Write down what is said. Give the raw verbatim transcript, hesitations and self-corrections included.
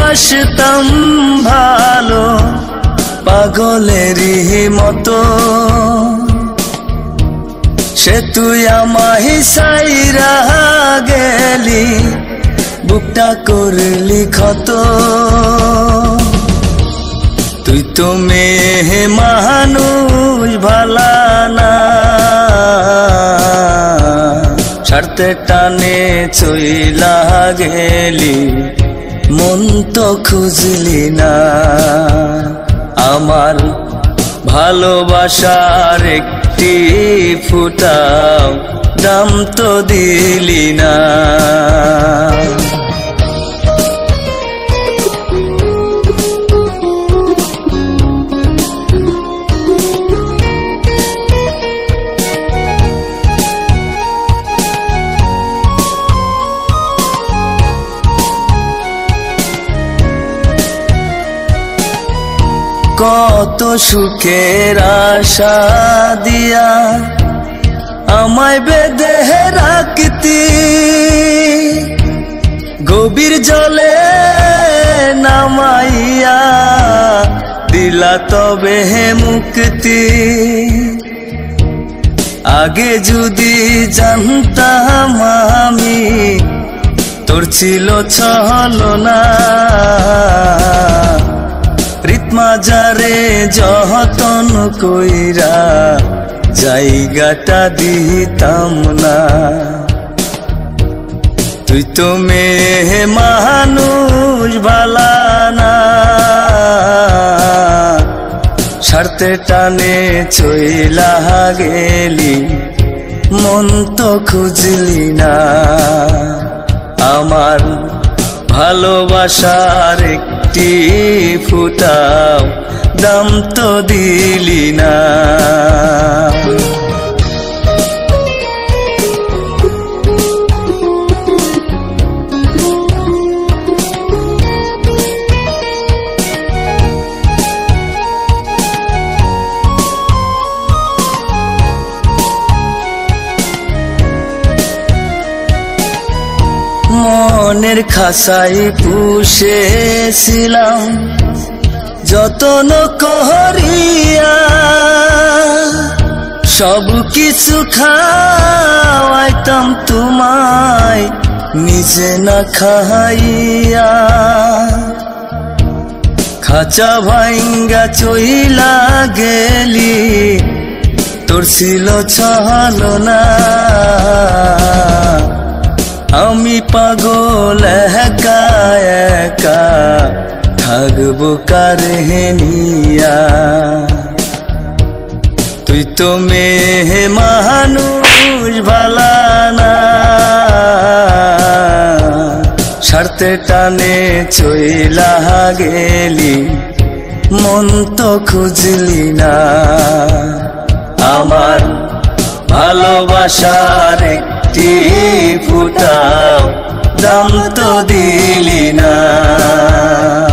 বাসতাম ভালো পাগলেরই মতো, সে তুই আমায় সাইরা গেলি বুকটা করলি ক্ষত। তুই তো মেয়ে মানুষ ভালা না, ছাড়তে টানে চইলা গেলি মন তো খুঁজলি না। আমার ভালোবাসার একটি ফুটাও দাম তো দিলি না। কত সুখের আশা দিয়া আমায় বেঁধে রাখতি, গভীর জলে নামাইয়া দিলা তবে মুক্তি। আগে যদি জানতাম আমি তোর ছিল ছলনা, মাজারে যতন কইরা জায়গাটা দিতাম না। তুই তো মেয়ে মানুষ ভালা না, ছাড়তে টানে চইলা গেলি মন তো খুঁজলি না। আমার ভালোবাসার একটি ফুটাও দাম তো দিলি না। মনের খাসাই পুষেছিলাম যতন করিয়া, সব কিছু খাওয়াইতাম তোমায় নিজে না খাইয়া। খাঁচা ভাঙ্গা চইলা গেলি তোর ছিল ছলনা। আমি পাগল একা একা থাকবো কারে নিয়া। তুই তো মেয়ে মানুষ ভালা না, ছাড়তে টানে চইলা গেলি মন তো খুঁজলি না। আমার ভালোবাসার একটি ফুটাও দাম তো দিলি না।